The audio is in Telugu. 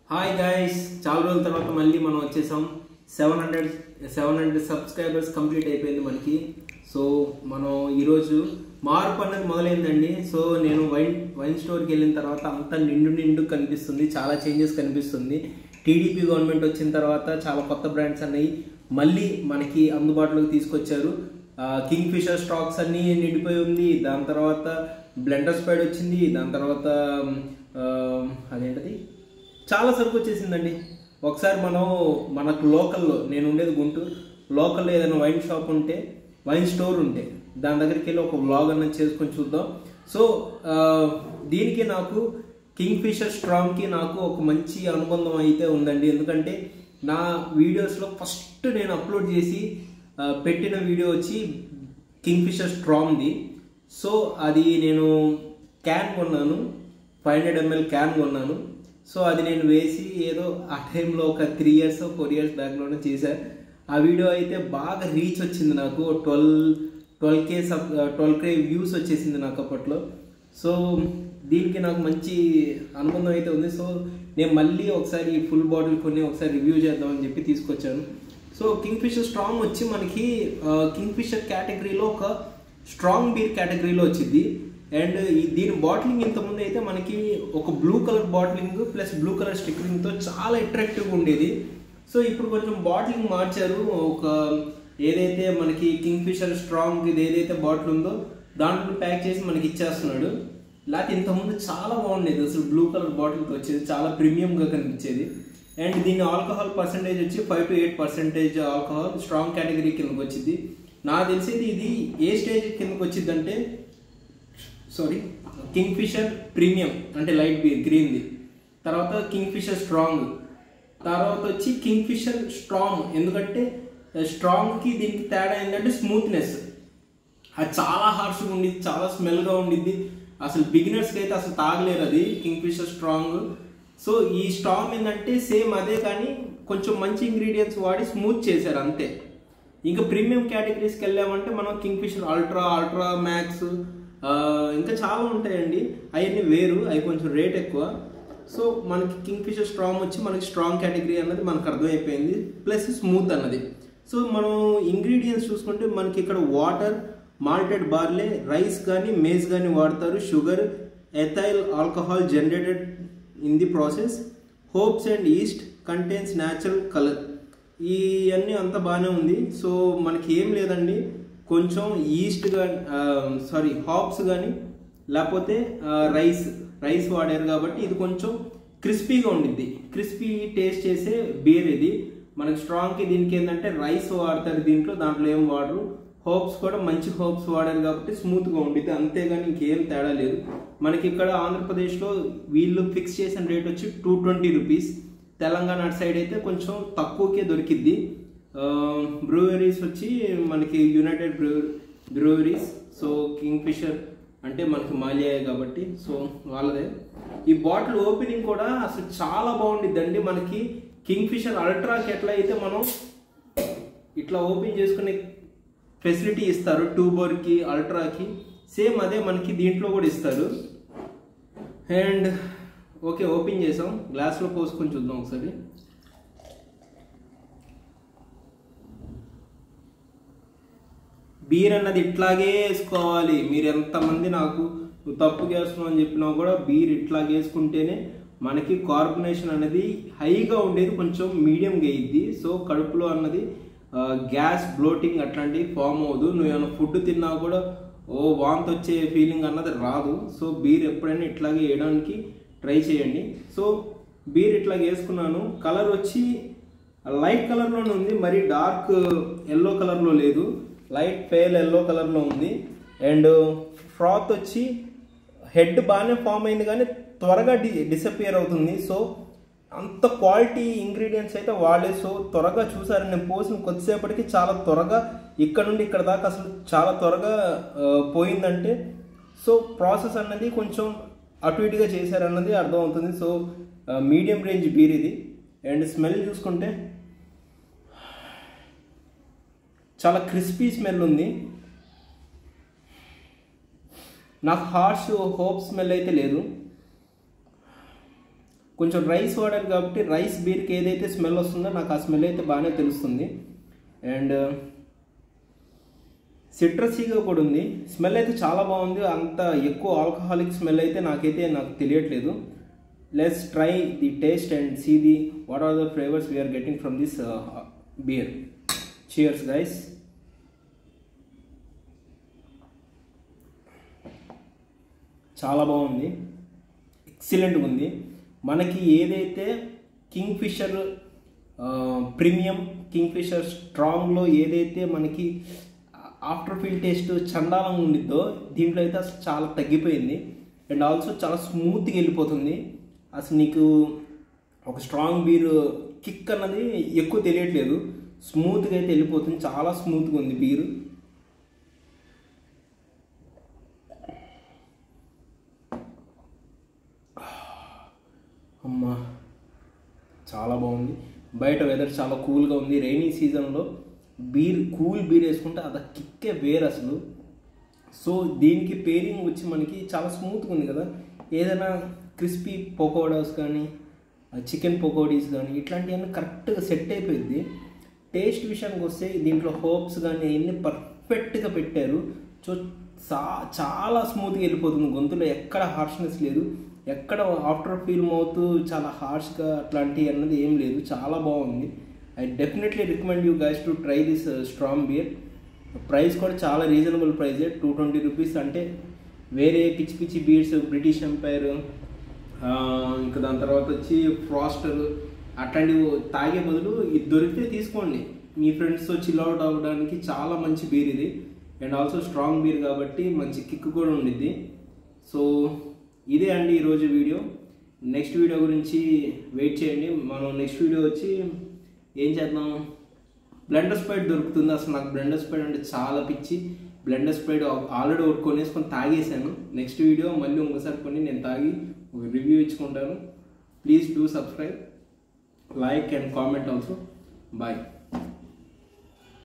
హాయ్ గైస్, చాలా రోజుల తర్వాత మళ్ళీ మనం వచ్చేసాం. 700 సబ్స్క్రైబర్స్ కంప్లీట్ అయిపోయింది మనకి. సో మనం ఈరోజు మార్పు అన్నది మొదలైందండి. సో నేను వైన్ స్టోర్కి వెళ్ళిన తర్వాత అంతా నిండు కనిపిస్తుంది, చాలా చేంజెస్ కనిపిస్తుంది. టీడీపీ గవర్నమెంట్ వచ్చిన తర్వాత చాలా కొత్త బ్రాండ్స్ అన్నవి మళ్ళీ మనకి అందుబాటులోకి తీసుకొచ్చారు. కింగ్ ఫిషర్ స్టాక్స్ అన్నీ నిండిపోయి ఉంది. దాని తర్వాత బ్లెండర్ స్పైడ్ వచ్చింది. దాని తర్వాత అదేంటది చాలా సరుకు వచ్చేసిందండి. ఒకసారి మనకు లోకల్లో, నేను ఉండేది గుంటూరు, లోకల్లో ఏదైనా వైన్ షాప్ ఉంటే, వైన్ స్టోర్ ఉంటే దాని దగ్గరికి వెళ్ళి ఒక వ్లాగ్ అన్నది చేసుకొని చూద్దాం. సో దీనికి నాకు కింగ్ ఫిషర్ స్ట్రాంగ్కి నాకు ఒక మంచి అనుబంధం అయితే ఉందండి. ఎందుకంటే నా వీడియోస్లో ఫస్ట్ నేను అప్లోడ్ చేసి పెట్టిన వీడియో వచ్చి కింగ్ ఫిషర్ స్ట్రాంగ్ది. సో అది నేను క్యాన్ కొన్నాను, 500 ml క్యాన్ కొన్నాను. సో అది నేను వేసి ఏదో ఆ టైంలో ఒక 3 years 4 years బ్యాక్లోనే చేశాను. ఆ వీడియో అయితే బాగా రీచ్ వచ్చింది, నాకు 12K వ్యూస్ వచ్చేసింది నాకు అప్పట్లో. సో దీనికి నాకు మంచి అనుబంధం అయితే ఉంది. సో నేను మళ్ళీ ఒకసారి ఫుల్ బాటిల్ కొని ఒకసారి రివ్యూ చేద్దామని చెప్పి తీసుకొచ్చాను. సో కింగ్ ఫిషర్ స్ట్రాంగ్ వచ్చి మనకి కింగ్ ఫిషర్ కేటగిరీలో ఒక స్ట్రాంగ్ బీర్ కేటగిరీలో వచ్చింది. అండ్ దీని బాటిలింగ్ ఇంతకుముందు అయితే మనకి ఒక blue colour bottling plus blue colour స్టిక్కరింగ్తో చాలా అట్రాక్టివ్గా ఉండేది. సో ఇప్పుడు కొంచెం బాటిలింగ్ మార్చారు. ఒక ఏదైతే మనకి కింగ్ ఫిషర్ స్ట్రాంగ్ ఇది ఏదైతే బాటిల్ ఉందో దాంట్లో ప్యాక్ చేసి మనకి ఇచ్చేస్తున్నాడు. లేకపోతే ఇంతకుముందు చాలా బాగుండేది, అసలు బ్లూ కలర్ బాటిల్తో వచ్చేది, చాలా ప్రీమియంగా కనిపించేది. అండ్ దీని ఆల్కహాల్ పర్సంటేజ్ వచ్చి 5 to 8% ఆల్కహాల్ స్ట్రాంగ్ కేటగిరీ కిందకి వచ్చింది. నాకు తెలిసేది ఇది ఏ స్టేజ్ కిందకి వచ్చింది అంటే కింగ్ ఫిషర్ ప్రీమియం అంటే లైట్ బీర్ గ్రీన్ది, తర్వాత కింగ్ ఫిషర్ స్ట్రాంగ్, తర్వాత వచ్చి కింగ్ ఫిషర్ స్ట్రాంగ్. ఎందుకంటే స్ట్రాంగ్కి దీనికి తేడా ఏంటంటే స్మూత్నెస్, అది చాలా హార్ష్గా ఉండిద్ది, చాలా స్మెల్గా ఉండిద్ది. అసలు బిగినర్స్కి అయితే అసలు తాగలేరు అది కింగ్ ఫిషర్ స్ట్రాంగ్. సో ఈ స్ట్రాంగ్ ఏంటంటే సేమ్ అదే, కానీ కొంచెం మంచి ఇంగ్రీడియంట్స్ వాడి స్మూత్ చేశారు అంతే. ఇంకా ప్రీమియం కేటగిరీస్కి వెళ్ళామంటే మనం కింగ్ ఫిషర్ అల్ట్రా మ్యాక్స్ ఇంకా చాలా ఉంటాయండి. అవన్నీ వేరు, అవి కొంచెం రేట్ ఎక్కువ. సో మనకి కింగ్ ఫిషర్ స్ట్రాంగ్ వచ్చి మనకి స్ట్రాంగ్ కేటగిరీ అన్నది మనకు అర్థమైపోయింది, ప్లస్ స్మూత్ అన్నది. సో మనం ఇంగ్రీడియంట్స్ చూసుకుంటే మనకి ఇక్కడ వాటర్, మాల్టెడ్ బార్లే, రైస్ కానీ మేజ్ కానీ వాడతారు, sugar, ethyl alcohol generated in the process, hops and yeast, contains natural colour. ఇవన్నీ అంతా బాగానే ఉంది. సో మనకి ఏం లేదండి, కొంచెం ఈస్ట్ కానీ హాప్స్ కానీ లేకపోతే రైస్ వాడారు కాబట్టి ఇది కొంచెం క్రిస్పీగా ఉండిద్ది, క్రిస్పీ టేస్ట్ చేసే బీర్ ఇది. మనకి స్ట్రాంగ్కి దీనికి ఏంటంటే రైస్ వాడతారు దాంట్లో ఏం వాడరు. హోప్స్ కూడా మంచి హోప్స్ వాడారు కాబట్టి స్మూత్గా ఉండిద్ది, అంతేగాని ఇంకేం తేడా లేదు. మనకి ఇక్కడ ఆంధ్రప్రదేశ్లో వీళ్ళు ఫిక్స్ చేసిన రేట్ వచ్చి 220 రూపీస్. తెలంగాణ సైడ్ అయితే కొంచెం తక్కువకే దొరికిద్ది. బ్రూవరీస్ వచ్చి మనకి United Breweries. So Kingfisher అంటే మనకి మాలియాయే కాబట్టి సో వాళ్ళదే. ఈ బాటిల్ ఓపెనింగ్ కూడా అసలు చాలా బాగుండిద్దండి. మనకి కింగ్ ఫిషర్ అల్ట్రాకి ఎట్లా అయితే మనం ఇట్లా ఓపెన్ చేసుకునే ఫెసిలిటీ ఇస్తారు ట్యూబర్కి, అల్ట్రాకి, సేమ్ అదే మనకి దీంట్లో కూడా ఇస్తారు. అండ్ ఓకే, ఓపెన్ చేసాం, గ్లాస్లో పోసుకొని చూద్దాం ఒకసారి. బీర్ అన్నది ఇట్లాగే వేసుకోవాలి. మీరు ఎంతమంది నాకు నువ్వు తప్పుగా వేస్తున్నావు అని చెప్పినా కూడా బీర్ ఇట్లాగే వేసుకుంటేనే మనకి కార్బొనేషన్ అనేది హైగా ఉండేది కొంచెం మీడియంగా అయ్యిద్ది. సో కడుపులో అన్నది గ్యాస్, బ్లోటింగ్ అట్లాంటివి ఫామ్ అవ్వదు. నువ్వు ఏమైనా ఫుడ్ తిన్నా కూడా వాంతి వచ్చే ఫీలింగ్ అన్నది రాదు. సో బీర్ ఎప్పుడైనా ఇట్లాగే వేయడానికి ట్రై చేయండి. సో బీర్ ఇట్లాగే వేసుకున్నాను. కలర్ వచ్చి లైట్ కలర్లోనే ఉంది, మరి డార్క్ ఎల్లో కలర్లో లేదు, లైట్ పేల్ ఎల్లో కలర్లో ఉంది. అండ్ ఫ్రాత్ వచ్చి హెడ్ బాగానే ఫామ్ అయింది కానీ త్వరగా డిసపియర్ అవుతుంది. సో అంత క్వాలిటీ ఇంగ్రీడియంట్స్ అయితే వాడే. సో త్వరగా చూసారు, నేను పోసిన కొద్దిసేపటికి చాలా త్వరగా ఇక్కడ నుండి ఇక్కడ దాకా అసలు చాలా త్వరగా పోయిందంటే సో ప్రాసెస్ అన్నది కొంచెం అటు ఇటుగా చేశారన్నది అర్థమవుతుంది. సో మీడియం రేంజ్ బీర్ ఇది. అండ్ స్మెల్ చూసుకుంటే చాలా క్రిస్పీ స్మెల్ ఉంది. నాకు హార్ష్ హోప్ స్మెల్ అయితే లేదు. కొంచెం రైస్ వాడారు కాబట్టి రైస్ బీర్కి ఏదైతే స్మెల్ వస్తుందో నాకు ఆ స్మెల్ అయితే బాగానే తెలుస్తుంది. అండ్ సిట్రసీగా కూడా ఉంది. స్మెల్ అయితే చాలా బాగుంది. అంత ఎక్కువ ఆల్కహాలిక్ స్మెల్ అయితే నాకు తెలియట్లేదు. Let's try the taste and see the what are the flavours we're getting from this beer. Cheers guys. చాలా బాగుంది, ఎక్సలెంట్గా ఉంది. మనకి ఏదైతే Kingfisher premium, Kingfisher స్ట్రాంగ్లో ఏదైతే మనకి ఆఫ్టర్ ఫీల్ టేస్ట్ చండాలంగా ఉండిద్దో దీంట్లో అయితే అసలు చాలా తగ్గిపోయింది. అండ్ ఆల్సో చాలా స్మూత్గా వెళ్ళిపోతుంది. అసలు నీకు ఒక స్ట్రాంగ్ బీర్ కిక్ అన్నది ఎక్కువ తెలియట్లేదు, స్మూత్గా అయితే వెళ్ళిపోతుంది. చాలా స్మూత్గా ఉంది బీరు. అమ్మా చాలా బాగుంది. బయట వెదర్ చాలా కూల్గా ఉంది. రైనీ సీజన్లో కూల్ బీర్ వేసుకుంటే అది కిక్కే వేరు అసలు. సో దీనికి పేరింగ్ వచ్చి మనకి చాలా స్మూత్గా ఉంది కదా. ఏదైనా క్రిస్పీ పకోడాస్ కానీ చికెన్ పకోడీస్ కానీ ఇట్లాంటివన్నీ కరెక్ట్గా సెట్ అయిపోయింది. టేస్ట్ విషయానికి వస్తే దీంట్లో హోప్స్ కానీ అవన్నీ పర్ఫెక్ట్గా పెట్టారు. సో చాలా స్మూత్గా వెళ్ళిపోతుంది. గొంతులో ఎక్కడ హార్ష్నెస్ లేదు, ఎక్కడ ఆఫ్టర్ ఫీల్ మౌత్ చాలా హార్ష్గా అట్లాంటివి అన్నది ఏం లేదు. చాలా బాగుంది. I definitely recommend you guys to try this strong beer. Price కూడా చాలా రీజనబుల్ ప్రైజే, 220 రూపీస్. అంటే వేరే పిచ్చి పిచ్చి బీర్స్, బ్రిటిష్ ఎంపైర్, ఇంకా దాని తర్వాత వచ్చి ఫ్రాస్టర్ అట్లాంటివి తాగే బదులు ఇది దొరికితే తీసుకోండి. మీ ఫ్రెండ్స్తో చిల్ అవుట్ అవ్వడానికి చాలా మంచి బీర్ ఇది. అండ్ ఆల్సో స్ట్రాంగ్ బీర్ కాబట్టి మంచి కిక్ కూడా ఉండిద్ది. సో ఇదే అండి ఈరోజు వీడియో. నెక్స్ట్ వీడియో గురించి వెయిట్ చేయండి. మనం నెక్స్ట్ వీడియో వచ్చి ఏం చేద్దాం, బ్లెండర్ స్ప్రైట్ దొరుకుతుంది. అసలు నాకు బ్లెండర్ స్ప్రైట్ అంటే చాలా పిచ్చి. బ్లెండర్ స్ప్రైట్ ఆల్రెడీ ఒకటి కొనేసుకొని తాగేసాను. నెక్స్ట్ వీడియో మళ్ళీ ఇంకోసారి కొని నేను తాగి ఒక రివ్యూ ఇచ్చుకుంటాను. Please do subscribe, like and comment also. Bye.